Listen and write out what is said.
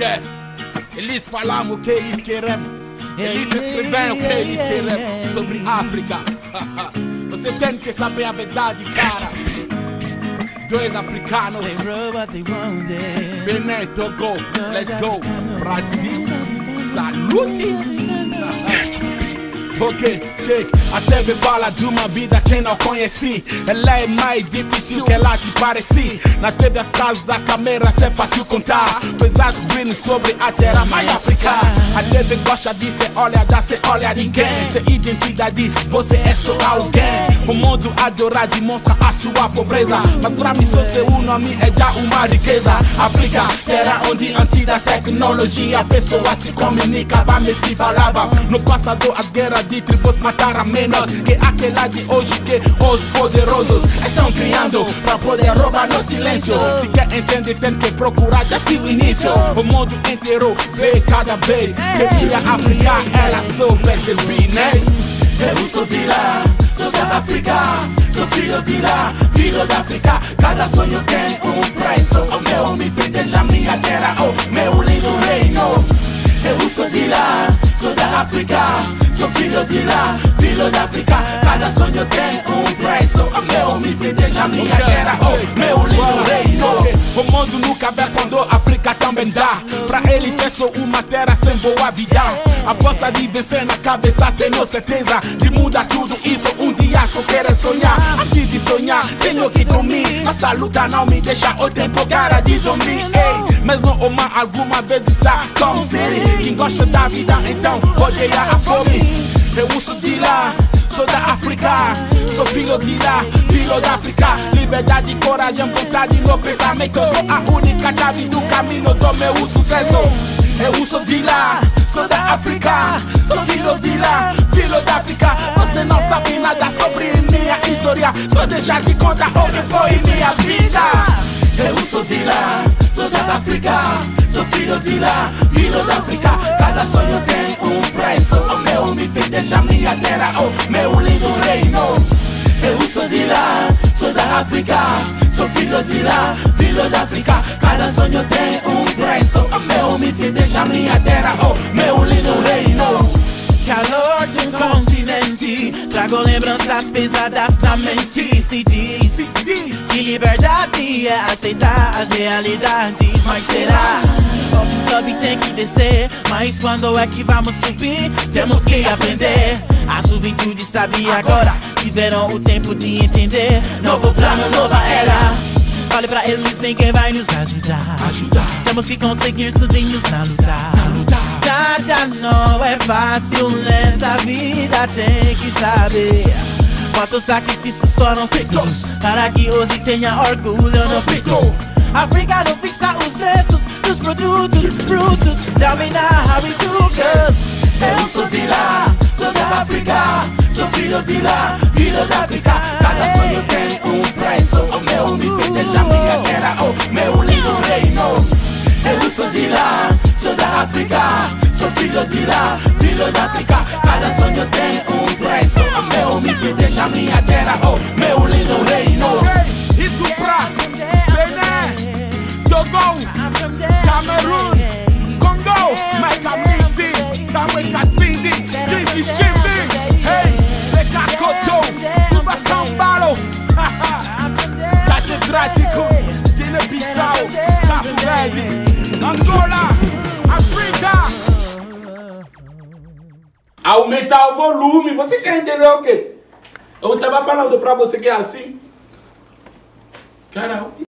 querem. Eles falam o que eles querem. Eles escrevem o que eles querem sobre África. Você tem que saber a verdade, cara. Dois africanos, Benin, Togo, let's go. Brasil, salute. Ok, check. A TV fala de uma vida que não conheci. Ela é mais difícil que ela te pareci. Na TV atrás das câmeras é fácil contar pesado green sobre a terra mais africana. A TV gosta de ser olhada, sem olhar ninguém. Sem identidade, você é só alguém. O mundo adora demonstra a sua pobreza, mas pra mim só seu nome é já uma riqueza. África, terra onde antes da tecnologia pessoas se comunicavam e se falavam. No passado as guerras de tribos mataram menos que aquela de hoje que os poderosos estão criando pra poder roubar no silêncio. Se quer entender tem que procurar desde o início. O mundo inteiro vê cada vez que minha África ela só percebi, né? Eu sou de lá, sou da África, sou filho de lá, filho da África. Cada sonho tem um preço. O meu me fez deixar minha terra, oh meu lindo reino. Eu sou de lá, sou da África, sou filho de lá, filho da África. Cada sonho tem um preço. O meu me fez deixar minha terra, oh meu lindo reino. O mundo nunca vê quando a África também dá. Pra eles é só uma terra sem boa vida. A força de vencer na cabeça tenho certeza de mudar tudo isso um dia só quero sonhar. Antes de sonhar tenho que dormir. Essa luta não me deixa o tempo cara de dormir. Ei, mesmo uma alguma vez está como série. Quem gosta da vida então odeia a fome. Eu sou de lá, sou da África, sou filho de lá, filho da África. Liberdade, coragem, vontade no pensamento. Sou a única chave do caminho do meu sucesso. Eu sou de lá, sou da África, sou filho de lá, filho da África. Você não sabe nada sobre minha história, só deixar de contar o que foi minha vida. Eu sou de lá, sou da África, sou filho de lá, filho da África. Cada sonho tem um preço. O meu me fez deixar minha terra, oh meu lindo reino. Eu sou de lá, sou da África, sou filho de lá, filho da África. Cada sonho tem um preço. O meu me fez deixar minha terra, oh meu lindo reino. Calor de um continente, trago lembranças pesadas na mente. Se diz que liberdade é aceitar as realidades. Mas será? O que sobe tem que descer. Mas quando é que vamos subir? Temos que aprender. A juventude sabe agora, tiveram o tempo de entender. Novo plano, nova era. Fale pra eles, ninguém vai nos ajudar. Temos que conseguir sozinhos na luta. Nada não é fácil nessa vida, tem que saber quantos sacrifícios foram feitos para que hoje tenha orgulho no peito. África não fixa os preços dos produtos brutos. Tell me now how we do, girls. Eu sou de lá, sou da África, sou filho de lá, filho da África. Cada sonho tem um preço. O meu me fez deixar minha terra, oh meu lindo reino. Eu sou de lá, sou da África, sou filho de lá, filho da África. Cada sonho tem um preço. O meu me fez deixar minha terra, oh meu lindo reino. Isso pra Benin, Togo, Cameroon, Congo, Macamisi, Kamwekasindi, Dizzy Shimbi, hey, Bekakoto, Ubakambaro, Catedrático, Guiné-Bissau, Cabo Verde, Angola, África. Aumentar o volume, você quer entender o quê? Eu tava falando pra você que é assim. Caramba.